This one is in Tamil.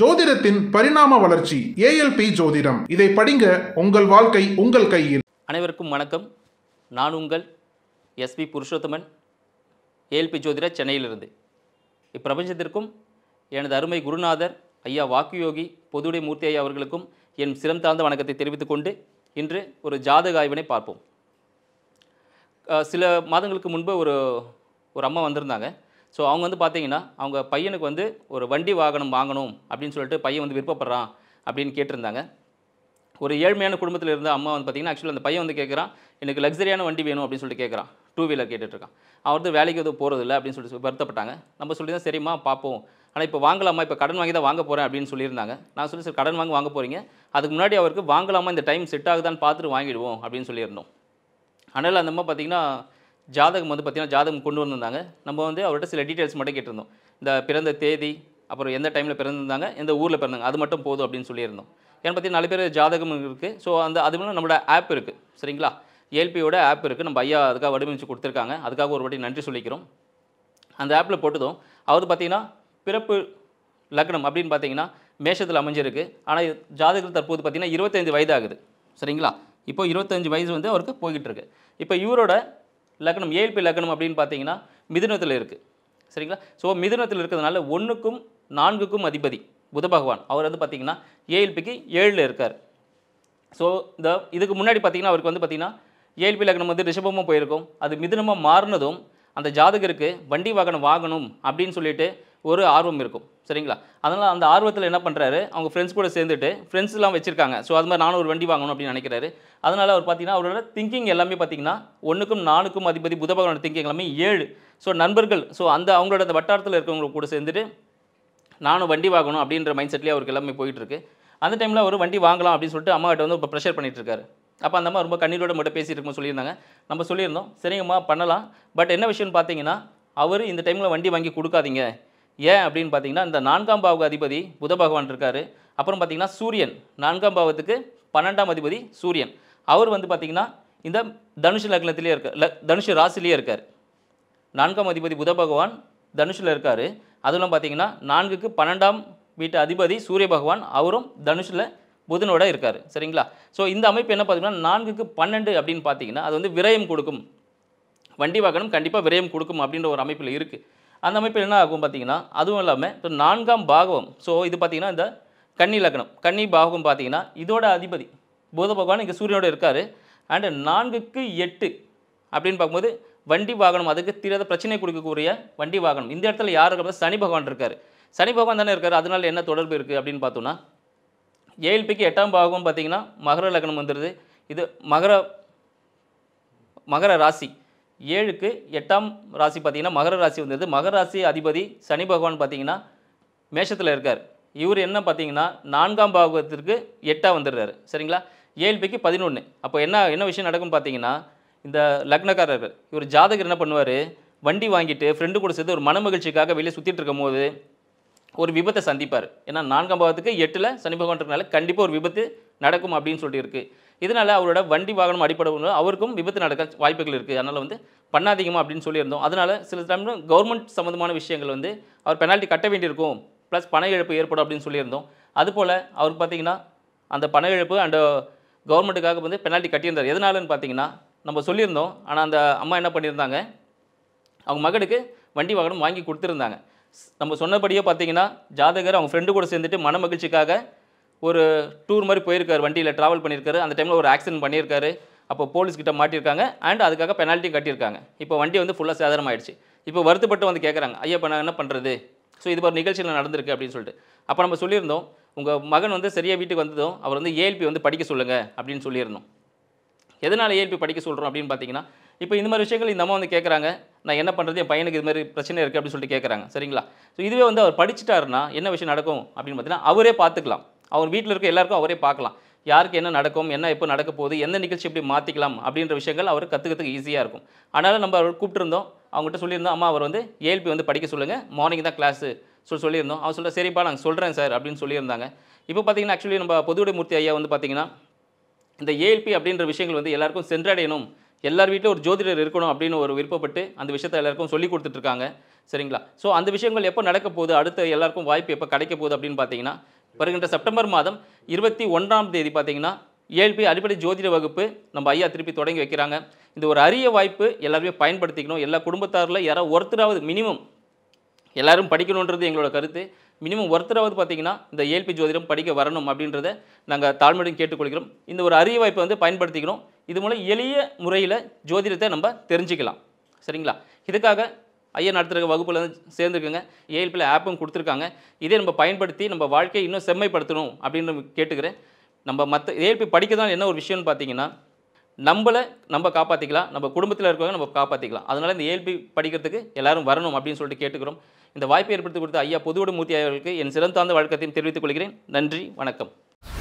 ஜோதிடத்தின் பரிணாம வளர்ச்சி ஏஎல்பி ஜோதிடம். இதை படிங்க, உங்கள் வாழ்க்கை உங்கள் கையில். அனைவருக்கும் வணக்கம். நான் உங்கள் எஸ்பி புருஷோத்தமன், ஏஎல்பி ஜோதிடர், சென்னையிலிருந்து. இப்பிரபஞ்சத்திற்கும் எனது அருமை குருநாதர் ஐயா வாக்குயோகி பொதுவுடை மூர்த்தி ஐயா அவர்களுக்கும் என் சிரம் தாழ்ந்த வணக்கத்தை தெரிவித்துக் கொண்டு இன்று ஒரு ஜாதக ஆய்வினை பார்ப்போம். சில மாதங்களுக்கு முன்பு ஒரு அம்மா வந்திருந்தாங்க. ஸோ அவங்க வந்து பார்த்தீங்கன்னா, அவங்க பையனுக்கு வந்து ஒரு வண்டி வாகனம் வாங்கணும் அப்படின்னு சொல்லிட்டு பையன் வந்து விருப்பப்படுறான் அப்படின்னு கேட்டிருந்தாங்க. ஒரு ஏழ்மையான குடும்பத்தில் இருந்த அம்மா வந்து பார்த்திங்கன்னா, ஆக்சுவலி அந்த பையன் வந்து கேட்குறான், எனக்கு லக்ஸரியான வண்டி வேணும் அப்படின்னு சொல்லிட்டு கேட்குறான். 2 வீலர் கேட்டுட்ருக்கான். அவன் வந்து வேலைக்கு எதுவும் போகிறதில்ல அப்படின்னு சொல்லிட்டு வருத்தப்பட்டாங்க. நம்ம சொல்லி தான் சரிம்மா பார்ப்போம், ஆனால் இப்போ வாங்கலாமா, இப்போ கடன் வாங்கி தான் வாங்க போகிறேன் அப்படின்னு சொல்லியிருந்தாங்க. நான் சொல்லி சார் கடன் வாங்க போகிறீங்க, அதுக்கு முன்னாடி அவருக்கு வாங்கலாமா, இந்த டைம் செட் ஆகுதான்னு பார்த்துட்டு வாங்கிடுவோம் அப்படின்னு சொல்லியிருந்தோம். அதனால் அந்த அம்மா பார்த்திங்கன்னா ஜாதகம் வந்து பார்த்திங்கன்னா ஜாதகம் கொண்டு வந்திருந்தாங்க. நம்ம வந்து அவர்கிட்ட சில டீட்டெயில்ஸ் மட்டும் கேட்டிருந்தோம். இந்த பிறந்த தேதி, அப்புறம் எந்த டைமில் பிறந்திருந்தாங்க, எந்த ஊரில் பிறந்தாங்க, அது மட்டும் போதும் அப்படின்னு சொல்லியிருந்தோம். ஏன்னு பார்த்தீங்கன்னா 4 பேர் ஜாதகம் இருக்குது. ஸோ அது மூலம் நம்மளோட ஆப் இருக்குது, சரிங்களா? ஏஎல்பியோட ஆப் இருக்குது. நம்ம ஐயா அதுக்காக வடிவமைச்சு கொடுத்துருக்காங்க. அதுக்காக ஒரு வாட்டி நன்றி சொல்லிக்கிறோம். அந்த ஆப்பில் போட்டதும் அவர் பார்த்திங்கன்னா பிறப்பு லக்னம் அப்படின்னு பார்த்தீங்கன்னா மேஷத்தில் அமைஞ்சிருக்கு. ஆனால் ஜாதகத்தில் தற்போது பார்த்திங்கன்னா 25 வயது ஆகுது, சரிங்களா? இப்போ 25 வயசு வந்து அவருக்கு போய்கிட்டு இருக்கு. இப்போ இவரோட லக்னம் ஏஎல்பி லக்னம் அப்படின்னு பார்த்தீங்கன்னா மிதுனத்தில் இருக்குது, சரிங்களா? ஸோ மிதுனத்தில் இருக்கிறதுனால 1க்கும் 4க்கும் அதிபதி புத பகவான் அவர் வந்து பார்த்திங்கன்னா ஏஎல்பிக்கு 7ல் இருக்கார். ஸோ இதுக்கு முன்னாடி பார்த்திங்கன்னா அவருக்கு வந்து பார்த்திங்கன்னா ஏஎல்பி லக்னம் வந்து ரிஷபமாக போயிருக்கும். அது மிதுனமாக மாறினதும் அந்த ஜாதகருக்கு வண்டி வாகனம் வாங்கணும் அப்படின்னு சொல்லிட்டு ஒரு ஆர்வம் இருக்கும், சரிங்களா? அதனால் அந்த ஆர்வத்தில் என்ன பண்ணுறாரு, அவங்க ஃப்ரெண்ட்ஸ் கூட சேர்ந்துட்டு ஃப்ரெண்ட்ஸ்லாம் வச்சுருக்காங்க. ஸோ அது மாதிரி நானும் ஒரு வண்டி வாங்கணும் அப்படின்னு நினைக்கிறாரு. அதனால் அவர் பார்த்திங்கன்னா அவரோட திங்கிங் எல்லாமே பார்த்திங்கன்னா 1க்கும் 4க்கும் அதிபதி புத பகவானோட திங்கிங் எல்லாமே 7. ஸோ நண்பர்கள், ஸோ அவங்களோட அந்த வட்டாரத்தில் இருக்கிறவங்க கூட சேர்ந்துட்டு நானும் வண்டி வாங்கணும் அப்படின்ற மைண்ட் செட்லேயே அவருக்கு எல்லாமே போயிட்டுருக்கு. அந்த டைமில் அவர் வண்டி வாங்கலாம் அப்படின்னு சொல்லிட்டு அம்மா கிட்ட வந்து இப்போ ப்ரெஷர் பண்ணிகிட்டு இருக்காரு. அப்போ அந்த அம்மா ரொம்ப கண்ணீரோட மட்டும் பேசிட்டு இருக்கும்போது சொல்லியிருந்தாங்க. நம்ம சொல்லியிருந்தோம், சரிங்கம்மா பண்ணலாம், பட் என்ன விஷயம்னு பார்த்தீங்கன்னா அவர் இந்த டைமில் வண்டி வாங்கி கொடுக்காதீங்க. ஏன் அப்படின்னு பார்த்தீங்கன்னா இந்த 4ஆம் பாவ அதிபதி புத பகவான் இருக்கார். அப்புறம் பார்த்தீங்கன்னா சூரியன் 4ஆம் பாவத்துக்கு 12ஆம் அதிபதி சூரியன், அவர் வந்து பார்த்திங்கன்னா இந்த தனுஷ் லக்னத்திலே இருக்கார், தனுஷ் ராசிலேயே இருக்கார். 4ஆம் அதிபதி புத பகவான் தனுஷில் இருக்கார். அதெல்லாம் பார்த்திங்கன்னா 4க்கு 12ஆம் வீட்டு அதிபதி சூரிய பகவான் அவரும் தனுஷில் புதனோட இருக்கார், சரிங்களா? ஸோ இந்த அமைப்பு என்ன பார்த்திங்கன்னா 4க்கு 12 அப்படின்னு பார்த்தீங்கன்னா அது வந்து விரயம் கொடுக்கும், வண்டி வாகனம் கண்டிப்பாக விரயம் கொடுக்கும் அப்படின்ற ஒரு அமைப்பில் இருக்குது. அந்த அமைப்பில் என்ன ஆகும் பார்த்திங்கன்னா, அதுவும் இல்லாமல் இப்போ 4ஆம் பாகவம், ஸோ இது பார்த்திங்கன்னா இந்த கன்னி லக்னம், கன்னி பாகம் பார்த்திங்கன்னா இதோட அதிபதி புத பகவான் இங்கே சூரியனோட இருக்கார். அண்டு 4க்கு 8 அப்படின்னு பார்க்கும்போது வண்டி வாகனம், அதுக்கு தீராத பிரச்சனை கொடுக்கக்கூடிய வண்டி வாகனம். இந்த இடத்துல யார் இருக்கிற சனி பகவான் இருக்கார். சனி பகவான் தானே இருக்கார், அதனால் என்ன தொடர்பு இருக்குது அப்படின்னு பார்த்தோன்னா ஏஎல்பிக்கு 8ஆம் பாகம் பார்த்திங்கன்னா மகர லக்னம் வந்துடுது. இது மகர ராசி, 7க்கு 8ஆம் ராசி பார்த்திங்கன்னா மகர ராசி வந்துடுது. மகர ராசி அதிபதி சனி பகவான் பார்த்திங்கன்னா மேஷத்தில் இருக்கார். இவர் என்ன பார்த்திங்கன்னா 4ஆம் பாகத்திற்கு 8ஆக வந்துடுறாரு, சரிங்களா? ஏஎல்பிக்கு 11. அப்போ என்ன விஷயம் நடக்கும் பார்த்திங்கன்னா, இந்த லக்னக்காரர் இவர் ஜாதகர் என்ன பண்ணுவார், வண்டி வாங்கிட்டு ஃப்ரெண்டு கூட சேர்த்து ஒரு மன மகிழ்ச்சிக்காக வெளியே சுற்றிட்டு இருக்கும் போது ஒரு விபத்தை சந்திப்பார். ஏன்னா 4ஆம் பாவத்துக்கு 8ல் சனி பகவான் இருக்கிறனால கண்டிப்பாக ஒரு விபத்து நடக்கும் அப்படின்னு சொல்லிட்டு இருக்குது. இதனால் அவரோட வண்டி வாகனம் அடிப்படை அவருக்கும் விபத்து நடக்க வாய்ப்புகள் இருக்குது. அதனால் வந்து பண்ணாதீங்கமா அப்படின்னு சொல்லியிருந்தோம். அதனால் சில டைம் கவர்மெண்ட் சம்மந்தமான விஷயங்கள் வந்து அவர் பெனால்ட்டி கட்ட வேண்டியிருக்கும், ப்ளஸ் பண இழப்பு ஏற்படும் அப்படின்னு சொல்லியிருந்தோம். அதுபோல் அவருக்கு பார்த்திங்கன்னா அந்த பண இழப்பு அண்ட் கவர்மெண்ட்டுக்காக வந்து பெனால்ட்டி கட்டியிருந்தார். எதனாலன்னு பார்த்தீங்கன்னா நம்ம சொல்லியிருந்தோம். ஆனால் அந்த அம்மா என்ன பண்ணியிருந்தாங்க, அவங்க மகனுக்கு வண்டி வாகனம் வாங்கி கொடுத்துருந்தாங்க. நம்ம சொன்னபடியே பார்த்திங்கன்னா ஜாதகர் அவங்க ஃப்ரெண்டு கூட சேர்ந்துட்டு மன மகிழ்ச்சிக்காக ஒரு டூர் மாதிரி போயிருக்காரு, வண்டியில் ட்ராவல் பண்ணியிருக்காரு. அந்த டைமில் ஒரு ஆக்சிடென்ட் பண்ணியிருக்காரு. அப்போ போலீஸ்கிட்ட மாட்டியிருக்காங்க அண்ட் அதுக்காக பெனால்ட்டி கட்டியிருக்காங்க. இப்போ வண்டி வந்து ஃபுல்லாக சேதாரம் ஆயிடுச்சு. இப்போ வருத்தப்பட்டு வந்து கேட்குறாங்க, ஐயா இப்போ நான் என்ன பண்ணுறது, ஸோ இது ஒரு நிகழ்ச்சியில் நடந்திருக்கு அப்படின்னு சொல்லிட்டு. அப்போ நம்ம சொல்லியிருந்தோம், உங்கள் மகன் வந்து சரியாக வீட்டுக்கு வந்ததும் அவர் வந்து ஏஎல்பி வந்து படிக்க சொல்லுங்கள் அப்படின்னு சொல்லியிருந்தோம். எதனால் ஏஎல்பி படிக்க சொல்கிறோம் அப்படின்னு பார்த்தீங்கன்னா, இப்போ இந்த மாதிரி விஷயங்கள் இந்த அம்மா வந்து கேட்குறாங்க, நான் என்ன பண்ணுறது, என் பையனுக்கு இது மாதிரி பிரச்சனை இருக்குது அப்படின்னு சொல்லிட்டு கேட்குறாங்க, சரிங்களா? ஸோ இதுவே வந்து அவர் படிச்சுட்டாருன்னா என்ன விஷயம் நடக்கும் அப்படின்னு பார்த்தீங்கன்னா அவரே பார்த்துக்கலாம். அவர் வீட்டில் இருக்க எல்லாருக்கும் அவரே பார்க்கலாம், யாருக்கு என்ன நடக்கும், என்ன எப்போ நடக்க போகுது, எந்த நிகழ்ச்சி எப்படி மாற்றிக்கலாம் அப்படின்ற விஷயங்கள் அவர் கற்றுக்கிறதுக்கு ஈஸியாக இருக்கும். அதனால் நம்ம அவர் கூப்பிட்டுருந்தோம், அவங்ககிட்ட சொல்லியிருந்தோம், அம்மா அவர் வந்து ஏஎல்பி வந்து படிக்க சொல்லுங்கள், மார்னிங் தான் கிளாஸு சொல்லியிருந்தோம். அவர் சொல்ல சரிப்பா நாங்கள் சொல்கிறேன் சார் அப்படின்னு சொல்லியிருந்தாங்க. இப்போ பார்த்திங்கன்னா ஆக்சுவலி நம்ம பொதுவுடை மூர்த்தி ஐயா வந்து பார்த்திங்கன்னா இந்த ஏஎல்பி அப்படின்ற விஷயங்கள் வந்து எல்லாருக்கும் சென்றடையணும், எல்லார் வீட்டிலும் ஒரு ஜோதிடர் இருக்கணும் அப்படின்னு ஒரு விருப்பப்பட்டு அந்த விஷயத்தை எல்லாருக்கும் சொல்லி கொடுத்துட்ருக்காங்க. சரிங்களா? ஸோ அந்த விஷயங்கள் எப்போ நடக்க போகுது, அடுத்த எல்லாருக்கும் வாய்ப்பு எப்போ கிடைக்க போகுது அப்படின்னு பார்த்தீங்கன்னா, வருகின்ற செப்டம்பர் மாதம் 21ஆம் தேதி பார்த்தீங்கன்னா, ஏஎல்பி அடிப்படை ஜோதிட வகுப்பு நம்ம ஐயா திருப்பி தொடங்கி வைக்கிறாங்க. இந்த ஒரு அரிய வாய்ப்பு எல்லாருமே பயன்படுத்திக்கணும். எல்லா குடும்பத்தாரில் யாராவது ஒருத்தராவது மினிமம் எல்லாரும் படிக்கணுன்றது எங்களோட கருத்து. மினிமம் ஒருத்தராவது பார்த்தீங்கன்னா, இந்த ஏஎல்பி ஜோதிடம் படிக்க வரணும் அப்படின்றத நாங்கள் தாழ்மையுடன் கேட்டுக்கொள்கிறோம். இந்த ஒரு அரிய வாய்ப்பை வந்து பயன்படுத்திக்கணும். இது மூலம் எளிய முறையில் ஜோதிடத்தை நம்ம தெரிஞ்சுக்கலாம். சரிங்களா? இதுக்காக ஐயா நடத்துகிற வகுப்பில் வந்து சேர்ந்துக்குங்க. ஏஎல்பியில் ஆப்பும் கொடுத்துருக்காங்க. இதே நம்ம பயன்படுத்தி நம்ம வாழ்க்கையை இன்னும் செம்மைப்படுத்தணும் அப்படின்னு கேட்டுக்கிறேன். நம்ம மற்ற ஏஎல்பி படிக்க தான் என்ன ஒரு விஷயம்னு பார்த்தீங்கன்னா, நம்மளை நம்ம காப்பாற்றிக்கலாம், நம்ம குடும்பத்தில் இருக்கவங்க நம்ம காப்பாற்றிக்கலாம். அதனால் இந்த ஏஎல்பி படிக்கிறதுக்கு எல்லாரும் வரணும் அப்படின்னு சொல்லிட்டு கேட்டுக்கிறோம். இந்த வாய்ப்பை ஏற்படுத்தி கொடுத்த ஐயா பொதுவுடைமூர்த்தி அவர்களுக்கு என் சிறந்தாழ்ந்த வணக்கத்தையும் தெரிவித்துக் கொள்கிறேன். நன்றி, வணக்கம்.